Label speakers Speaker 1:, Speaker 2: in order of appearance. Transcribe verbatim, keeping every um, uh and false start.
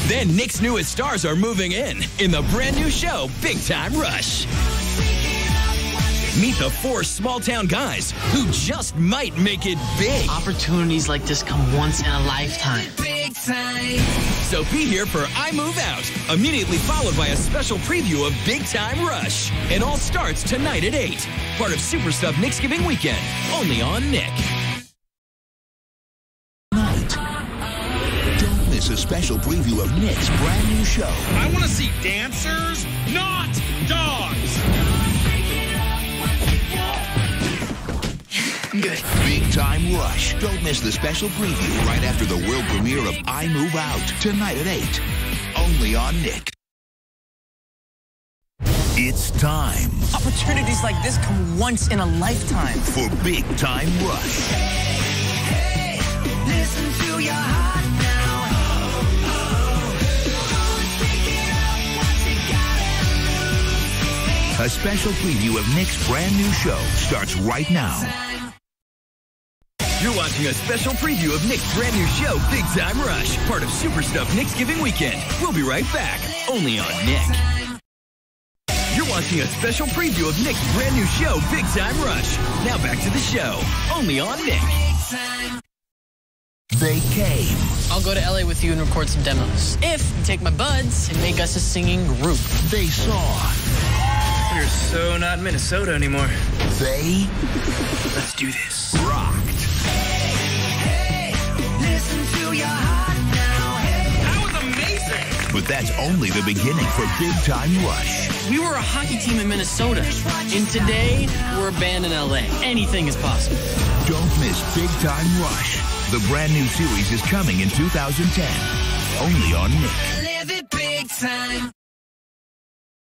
Speaker 1: Then Nick's newest stars are moving in in the brand new show, Big Time Rush. Meet the four small-town guys who just might make it big.
Speaker 2: Opportunities like this come once in a lifetime.
Speaker 3: Big time.
Speaker 1: So be here for I Move Out, immediately followed by a special preview of Big Time Rush. It all starts tonight at eight. Part of Super Sub Nick's Giving Weekend, only on Nick.
Speaker 4: Don't miss a special preview of Nick's brand new show.
Speaker 5: I want to see dancers, not dogs.
Speaker 3: Good.
Speaker 4: Big Time Rush. Don't miss the special preview right after the world premiere of I Move Out, tonight at eight. Only on Nick. It's time
Speaker 6: Opportunities like this come once in a lifetime.
Speaker 4: for Big Time Rush.
Speaker 3: Hey, listen to your heart now. Take it up, what you gotta lose.
Speaker 4: A special preview of Nick's brand new show starts right now.
Speaker 1: You're watching a special preview of Nick's brand new show, Big Time Rush, part of Super Stuff Nick's Giving Weekend. We'll be right back, only on Nick. You're watching a special preview of Nick's brand new show, Big Time Rush. Now back to the show, only on Nick.
Speaker 4: They came.
Speaker 2: I'll go to L A with you and record some demos. If you take my buds and make us a singing group.
Speaker 4: They saw.
Speaker 6: You're so not Minnesota anymore.
Speaker 4: They
Speaker 6: Let's do this.
Speaker 4: rocked.
Speaker 3: Hey, listen to your heart now. Hey.
Speaker 5: That was amazing.
Speaker 4: But that's only the beginning for Big Time Rush.
Speaker 2: We were a hockey team in Minnesota. And today, we're a band in L A. Anything is possible.
Speaker 4: Don't miss Big Time Rush. The brand new series is coming in two thousand ten. Only on Nick.